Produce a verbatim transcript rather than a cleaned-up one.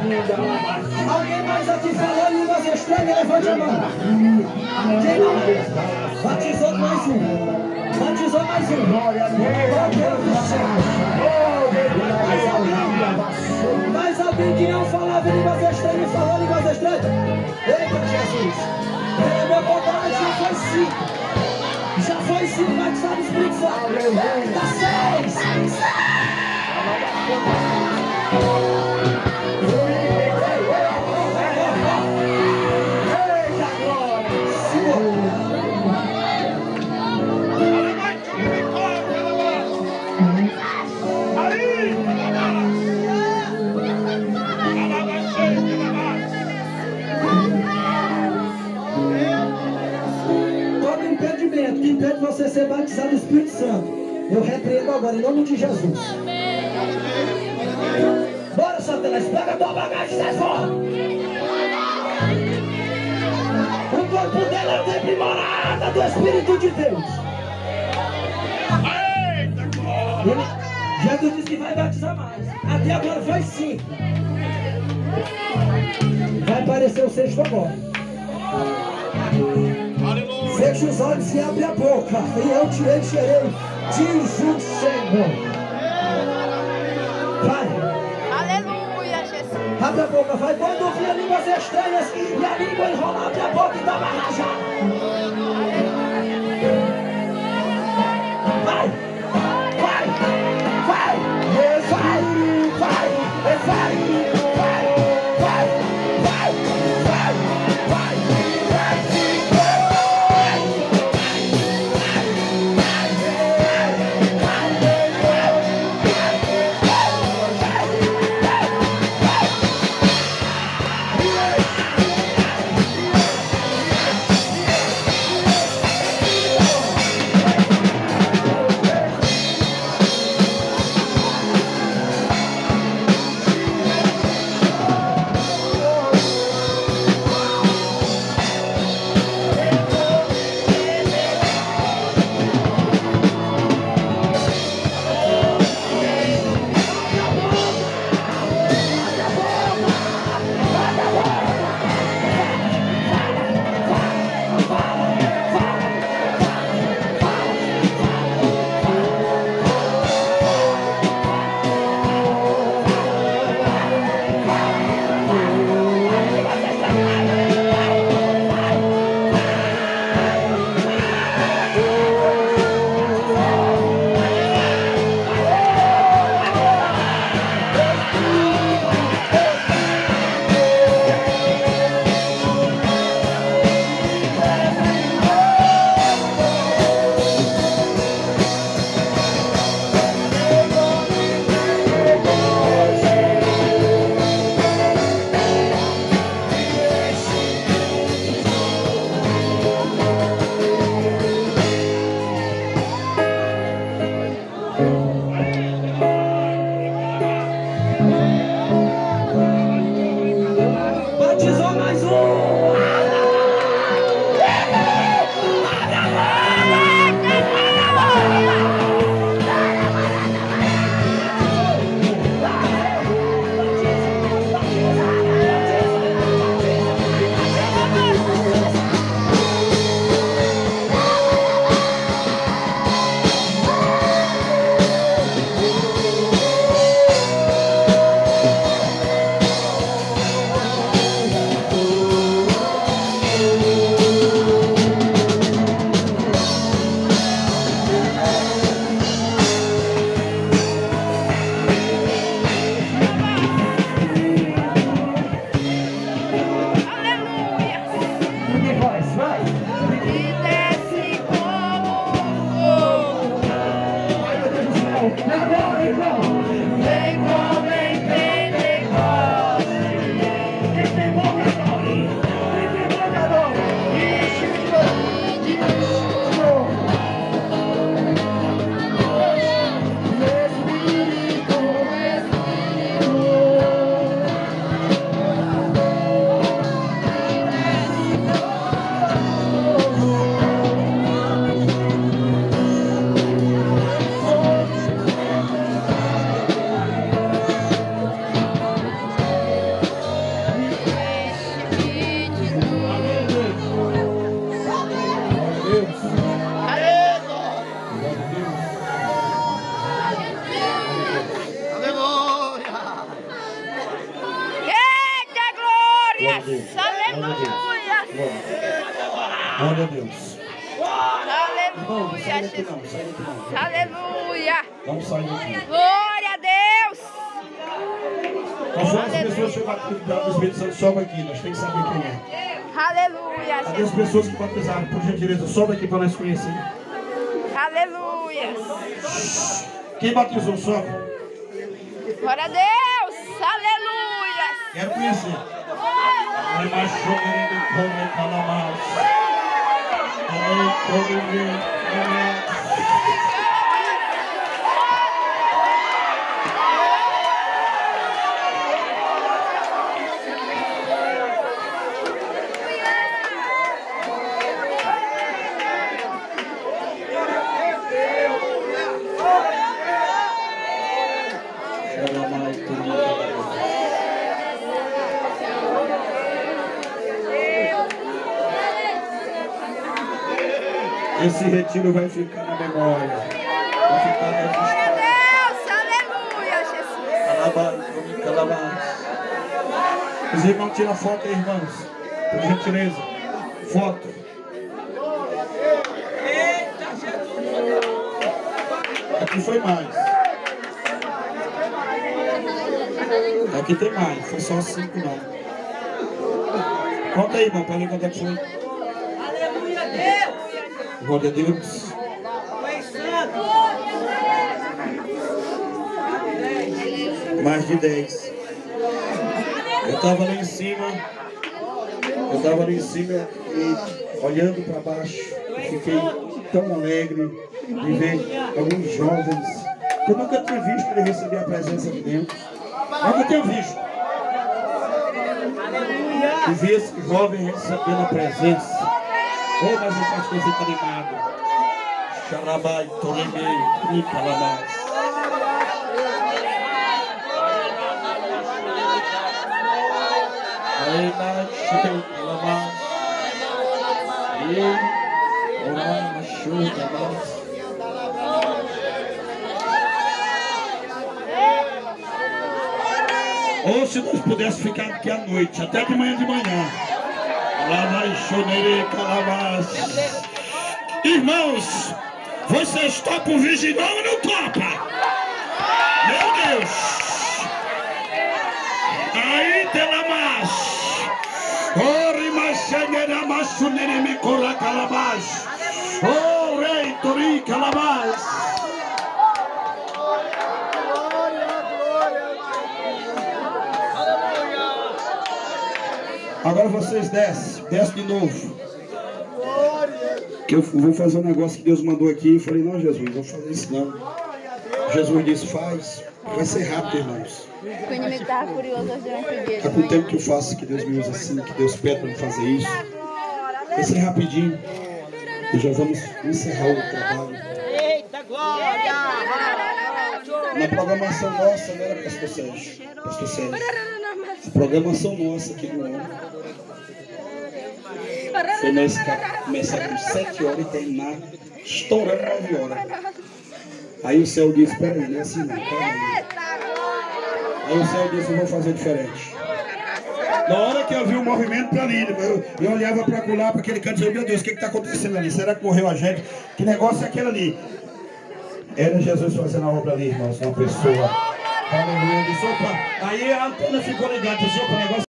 Alguém mais aqui falou em línguas estranhas? Levante a mão. Quem não é? Batizou mais um. Batizou mais um. Glória a Deus do céu. Mais alguém? Mais alguém que não falava em línguas estranhas e falou em línguas estranhas? Eita, Jesus. Pela minha bondade já foi cinco. Já foi cinco batizados no Espírito Santo. Eita, seis. Que impede você ser batizado no Espírito Santo, eu repreendo agora em nome de Jesus. Bora, Satanás, pega a tua bagagem e sai fora. O corpo dela é o templo e morada do Espírito de Deus. Ele, Jesus disse que vai batizar mais. Até agora foi cinco. Vai aparecer o sexto agora. Feche os olhos e abre a boca, e eu te encherei, diz o Senhor. Vai. Aleluia, Jesus. Abre a boca, vai. Quando ouvir línguas estranhas e a língua enrolar, abre a boca e dá uma rajada. Vai, vai, vai, vai, vai, vai, vai. Glória a Deus. Irmão, não sai daqui não, sai daqui não. Aleluia. Não sai daqui. Glória a Deus. Nós somos as pessoas que batizaram do Espírito Santo, sobe aqui, nós temos que saber quem é. Aleluia. Cadê as pessoas que batizaram, por gentileza, sobe aqui para nós conhecer. Aleluia. Quem batizou, sobe. Glória a Deus. Aleluia. Quero conhecer. Ai, mas chorando como calamar. Ai, como esse retiro vai ficar na memória. Vai ficar registrado. Glória a Deus. Aleluia, Jesus. Calabá, calabá. Os irmãos tiram foto aí, irmãos. Por gentileza. Foto. Aqui foi mais. Aqui tem mais. Foi só cinco, não. Conta aí, irmão, para ver quanto é que foi. Aleluia, Deus. Glória a Deus. Mais de dez. Eu estava lá em cima. Eu estava lá em cima e olhando para baixo. Eu fiquei tão alegre de ver alguns jovens que eu nunca tinha visto ele receber a presença de Deus. Nunca tinha visto. E vi esse jovem recebendo a presença. Oh, mas o pastor fica animado. Xarabai, Tolemei, Nicalabás. Aí, Machei, Calabás. E, Orá, Machou, Calabás. Ou se nós pudéssemos ficar aqui à noite, até de manhã de manhã. Lá vai choneire calabás. Irmãos, vocês topam vigilão ou não topa? Meu Deus! Aí tem lá mais. Ori machenera machunere me cora calabás. Oh, rei tori calabás. Agora vocês descem, descem de novo. Que eu vou fazer um negócio que Deus mandou aqui. Eu falei, não, Jesus, não vou fazer isso não. Jesus disse, faz. Vai ser rápido, irmãos. O inimigo estava curioso durante o dia. Há com tempo que eu faço que Deus me usa assim, que Deus pede para eu fazer isso. Vai ser rapidinho. E já vamos encerrar o trabalho. Eita, glória! Na programação nossa, né, pastor Sérgio? Pastor Sérgio. A programação nossa aqui no ano foi nós começar com sete horas e terminar estourando nove horas. Aí o céu disse, espera aí, não é assim não, calma aí. Aí o céu disse, eu vou fazer diferente. Na hora que eu vi o movimento para ali, eu, eu olhava para lá, para aquele canto e dizia, meu Deus, o que está acontecendo ali? Será que morreu a gente? Que negócio é aquele ali? Era Jesus fazendo a obra ali, irmãos, uma pessoa. Aleluia. Disse, opa, aí a antena ficou ligada, disse, opa, o negócio